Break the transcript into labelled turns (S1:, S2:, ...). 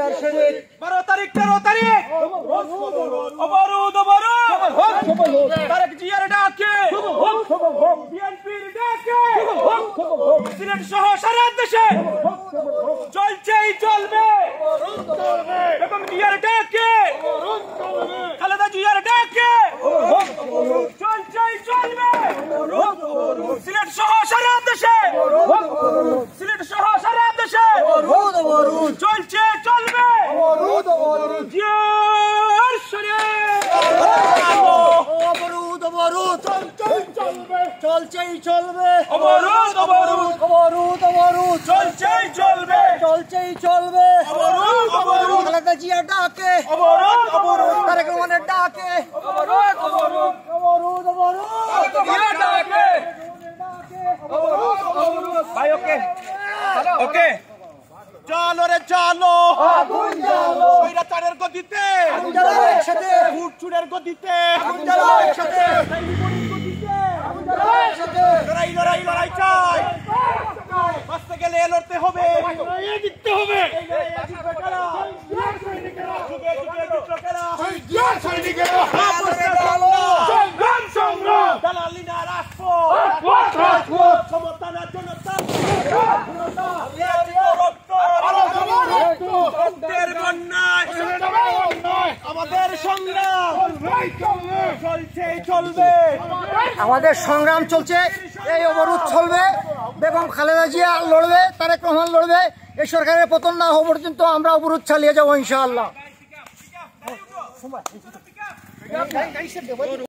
S1: 12 তারিখ 13 তারিখ অবরোধ তারেক জিয়ার ডাকে বিএনপির ডাকে সিলেট সহ সারা দেশে চলছেই চলবে বেগম জিয়ার ডাকে খালেদা জিয়ার ডাকে চলছেই চলবে সিলেট সহ সারা দেশে সিলেট সহ সারা দেশে চলছে চলবে জিয়ার
S2: অবরোধ চলছেই চলবে
S1: অবরোধ চলছেই চলবে অবরোধ
S2: খালেদা জিয়া ডাকে
S1: অবরোধ
S2: তারেক রহমানের ডাকে
S1: অবরোধ জিয়া ডাকে ভাই ওকে ওকে চলো রে চলো
S2: আগুন জ্বালো
S1: ওইরা তারের গদিতে
S2: আগুন জ্বালো একসাথে
S1: ফুট চুরের গদিতে
S2: আগুন জ্বালো একসাথে আগুন জ্বালো একসাথে
S1: লড়াই চাই বাঁচতে গেলে লড়তে হবে জিততে হবে দালালি না রাজপথ ক্ষমতা না জনতা রক্তের বন্যায় আমাদের সংগ্রাম চলছেই চলবে
S2: আমাদের সংগ্রাম চলছে এই অবরোধ চলবে বেগম খালেদা জিয়া লড়বে তারেক রহমান লড়বে এই সরকারের পতন না হওয়া পর্যন্ত আমরা অবরোধ চালিয়ে যাবো ইনশাআল্লাহ।